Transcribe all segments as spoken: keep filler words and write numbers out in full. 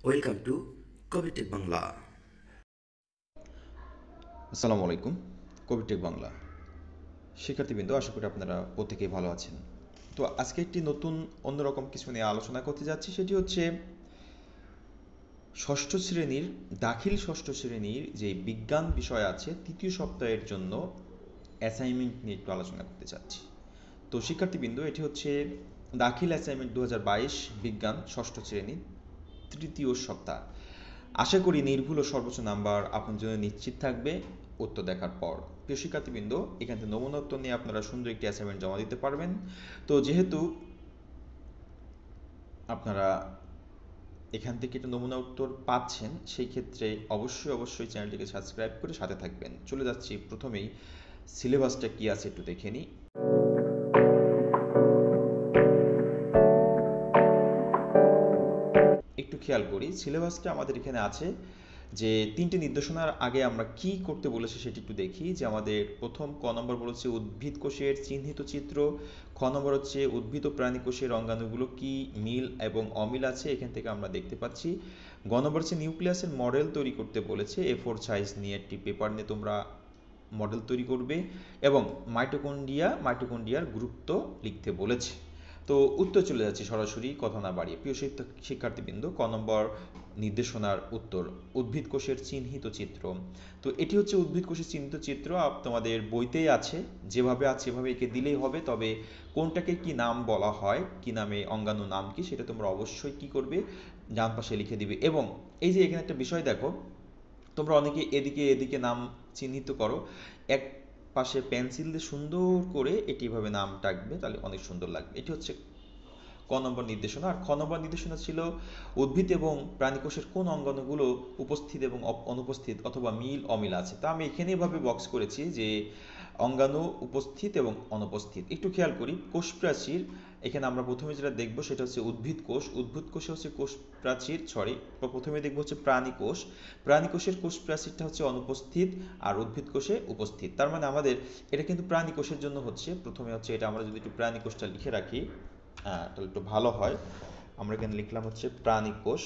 Welcome to কবির বাংলা। আসসালামু আলাইকুম। কবিটেক বাংলা শিক্ষার্থীবৃন্দ, আশা করি আপনারা প্রত্যেকেই ভালো আছেন। তো আজকে একটি নতুন অন্যরকম কিছু নিয়ে আলোচনা করতে যাচ্ছি, সেটি হচ্ছে ষষ্ঠ শ্রেণীর দাখিল ষষ্ঠ শ্রেণীর যে বিজ্ঞান বিষয় আছে তৃতীয় সপ্তাহের জন্য অ্যাসাইনমেন্ট নিয়ে একটু আলোচনা করতে চাচ্ছি। তো শিক্ষার্থীবৃন্দ, এটি হচ্ছে দাখিল অ্যাসাইনমেন্ট দু হাজার বাইশ বিজ্ঞান ষষ্ঠ শ্রেণী তৃতীয় সপ্তাহ। আশা করি নির্ভুল ও সর্বোচ্চ নাম্বার আপনার জন্য নিশ্চিত থাকবে উত্তর দেখার পর। প্রিয় শিক্ষার্থীবৃন্দ, এখান থেকে নমুনা উত্তর নিয়ে আপনারা সুন্দর একটি অ্যাসাইনমেন্ট জমা দিতে পারবেন। তো যেহেতু আপনারা এখান থেকে একটা নমুনা উত্তর পাচ্ছেন, সেই ক্ষেত্রে অবশ্যই অবশ্যই চ্যানেলটিকে সাবস্ক্রাইব করে সাথে থাকবেন। চলে যাচ্ছি, প্রথমেই সিলেবাসটা কি আছে একটু দেখে নিই। একটু খেয়াল করি, সিলেবাসটা আমাদের এখানে আছে যে তিনটি নির্দেশনার আগে আমরা কি করতে বলেছি সেটি একটু দেখি। যে আমাদের প্রথম ক নম্বর বলেছে উদ্ভিদ কোষের চিহ্নিত চিত্র, খ নম্বর হচ্ছে উদ্ভিদ ও প্রাণী কোষের অঙ্গাণুগুলো কি মিল এবং অমিল আছে এখান থেকে আমরা দেখতে পাচ্ছি। গ নম্বর হচ্ছে নিউক্লিয়াসের মডেল তৈরি করতে বলেছে, এ ফোর সাইজ নিয়ে একটি পেপার নিয়ে তোমরা মডেল তৈরি করবে, এবং মাইটোকন্ড্রিয়া মাইটোকন্ড্রিয়ার গুরুত্ব লিখতে বলেছে। তো উত্তর চলে যাচ্ছে সরাসরি, কথা না বাড়িয়ে। প্রিয় শিক্ষার্থীবৃন্দ, ক নম্বর নির্দেশনার উত্তর উদ্ভিদ কোষের চিহ্নিত চিত্র। তো এটি হচ্ছে উদ্ভিদ কোষের চিহ্নিত চিত্র, তোমাদের বইতেই আছে, যেভাবে আছে সেভাবে এঁকে দিলেই হবে। তবে কোনটাকে কি নাম বলা হয়, কি নামে অঙ্গাণু নাম কি, সেটা তোমরা অবশ্যই কি করবে, ডান পাশে লিখে দিবে। এবং এই যে এখানে একটা বিষয় দেখো, তোমরা অনেকে এদিকে এদিকে নাম চিহ্নিত করো, এক পাশে পেন্সিল দিয়ে সুন্দর করে এটি এভাবে নাম টাকবে, তাহলে অনেক সুন্দর লাগবে। এটি হচ্ছে ক নম্বর নির্দেশনা। আর খ নম্বর নির্দেশনা ছিল উদ্ভিদ এবং প্রাণীকোষের কোন অঙ্গাণুগুলো উপস্থিত এবং অনুপস্থিত অথবা মিল অমিল আছে। তা আমি এখানে এভাবে বক্স করেছি যে অঙ্গাণু উপস্থিত এবং অনুপস্থিত। একটু খেয়াল করি, কোষ প্রাচীর, এখানে আমরা প্রথমে যেটা দেখব সেটা হচ্ছে উদ্ভিদ কোষ। উদ্ভিদ কোষে হচ্ছে কোষ প্রাচীর, সরি প্রথমে দেখবো হচ্ছে প্রাণী কোষ। প্রাণী কোষের কোষ প্রাচীরটা হচ্ছে অনুপস্থিত, আর উদ্ভিদ কোষে উপস্থিত। তার মানে আমাদের এটা কিন্তু প্রাণী কোষের জন্য হচ্ছে, প্রথমে হচ্ছে এটা আমরা যদি একটু প্রাণী কোষটা লিখে রাখি, হ্যাঁ তাহলে একটু ভালো হয়। আমরা এখানে লিখলাম হচ্ছে প্রাণী কোষ,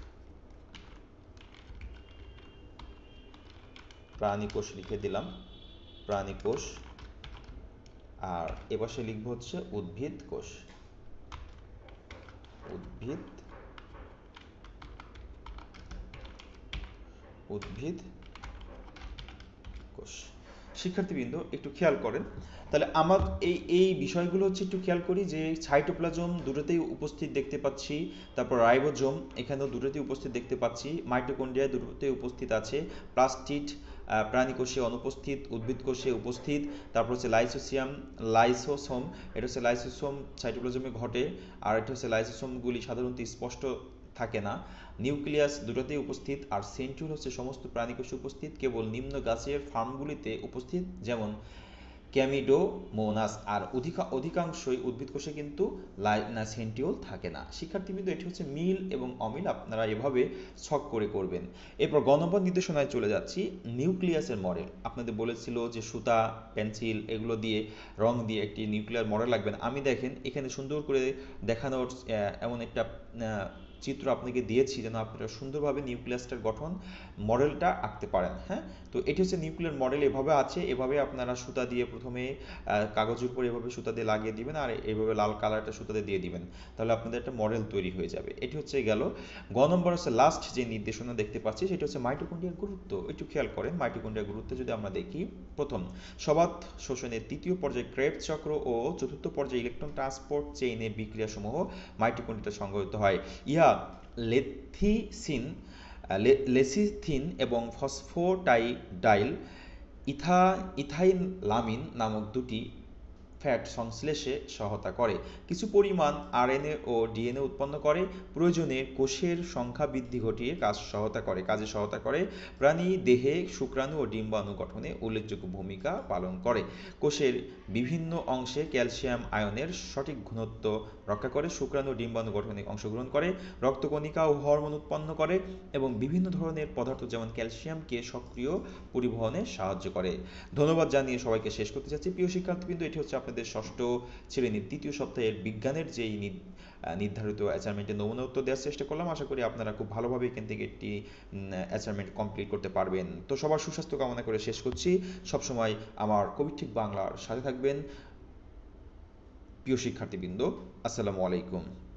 প্রাণী কোষ লিখে দিলাম, প্রাণী কোষ। আর এপাশে লিখবো হচ্ছে উদ্ভিদ কোষ, উদ্ভিদ উদ্ভিদ কোষ। শিক্ষার্থীবৃন্দ একটু খেয়াল করেন, তাহলে আমার এই এই বিষয়গুলো হচ্ছে একটু খেয়াল করি যে সাইটোপ্লাজম দুটোতেই উপস্থিত দেখতে পাচ্ছি, তারপর রাইবোজোম এখানেও দুটোতেই উপস্থিত দেখতে পাচ্ছি, মাইটোকন্ড্রিয়া দুটোতেই উপস্থিত আছে, প্লাস্টিড প্রাণী কোষে অনুপস্থিত, উদ্ভিদ কোষে উপস্থিত। তারপর হচ্ছে লাইসোসিয়াম লাইসোসোম, এটা হচ্ছে লাইসোসোম সাইটোপ্লাজমে ঘটে, আর এটা হচ্ছে লাইসোসোমগুলি সাধারণত স্পষ্ট থাকে না। নিউক্লিয়াস দুটোতেই উপস্থিত, আর সেন্ট্রিওল হচ্ছে সমস্ত প্রাণীকোষে উপস্থিত, কেবল নিম্ন গাছের ফার্মগুলিতে উপস্থিত, যেমন ক্যামিডোমোনাস। আর অধিকা অধিকাংশই উদ্ভিদ কোষে কিন্তু সেন্ট্রিওল থাকে না। শিক্ষার্থীবৃন্দ, এটি হচ্ছে মিল এবং অমিল, আপনারা এভাবে ছক করে করবেন। এরপর গ নম্বর নির্দেশনায় চলে যাচ্ছি। নিউক্লিয়াসের মডেল আপনাদের বলেছিল যে সুতা পেন্সিল এগুলো দিয়ে রং দিয়ে একটি নিউক্লিয়ার মডেল লাগবেন। আমি দেখেন এখানে সুন্দর করে দেখানোর এমন একটা চিত্র আপনাকে দিয়েছি যেন আপনারা সুন্দরভাবে নিউক্লিয়াসটার গঠন মডেলটা আঁকতে পারেন। হ্যাঁ, তো এটি হচ্ছে নিউক্লিয়ার মডেল, এভাবে আছে, এভাবে আপনারা সুতা দিয়ে প্রথমে কাগজের উপর এভাবে সুতা দিয়ে লাগিয়ে দিবেন, আর এইভাবে লাল কালারটা সুতা দিয়ে দিয়ে দিবেন, তাহলে আপনাদের একটা মডেল তৈরি হয়ে যাবে। এটি হচ্ছে গেল। গ নম্বর হচ্ছে লাস্ট যে নির্দেশনা দেখতে পাচ্ছি সেটা হচ্ছে মাইটোকন্ড্রিয়ার গুরুত্ব। একটু খেয়াল করেন, মাইটোকন্ড্রিয়ার গুরুত্ব যদি আমরা দেখি, প্রথম সবাত শোষণের তৃতীয় পর্যায়ে ক্রেবস চক্র ও চতুর্থ পর্যায়ে ইলেকট্রন ট্রান্সপোর্ট চেইনের বিক্রিয়াসমূহ মাইটোকন্ড্রিয়াতে সংঘটিত হয়। ইহা লেথিসিন লেসিথিন এবং ফসফোটাইডাইল ইথা ইথাইলামিন নামক দুটি ফ্যাট সংশ্লেষে সহায়তা করে, কিছু পরিমাণ আরএনএ ও ডিএনএ উৎপন্ন করে, প্রয়োজনে কোষের সংখ্যা বৃদ্ধি ঘটিয়ে কাজ সহায়তা করে কাজে সহায়তা করে, প্রাণী দেহে শুক্রাণু ও ডিম্বাণু গঠনে উল্লেখযোগ্য ভূমিকা পালন করে, কোষের বিভিন্ন অংশে ক্যালসিয়াম আয়নের সঠিক ঘনত্ব রক্ষা করে, শুক্রাণু ও ডিম্বাণু গঠনে অংশগ্রহণ করে, রক্তকণিকা ও হরমোন উৎপন্ন করে, এবং বিভিন্ন ধরনের পদার্থ যেমন ক্যালসিয়ামকে সক্রিয় পরিবহনে সাহায্য করে। ধন্যবাদ জানিয়ে সবাইকে শেষ করতে চাচ্ছি। প্রিয় শিক্ষার্থীবৃন্দ, এটি হচ্ছে আপনাদের ষষ্ঠ শ্রেণীর তৃতীয় সপ্তাহের বিজ্ঞানের যেই নির্ধারিত অ্যাসাইনমেন্টের নমুনা উত্তর দেওয়ার চেষ্টা করলাম। আশা করি আপনারা খুব ভালোভাবে এখান থেকে একটি অ্যাসাইনমেন্ট কমপ্লিট করতে পারবেন। তো সবার সুস্বাস্থ্য কামনা করে শেষ করছি। সবসময় আমার কবির ঠিক বাংলার সাথে থাকবেন প্রিয় শিক্ষার্থীবৃন্দ। আসসালামু আলাইকুম।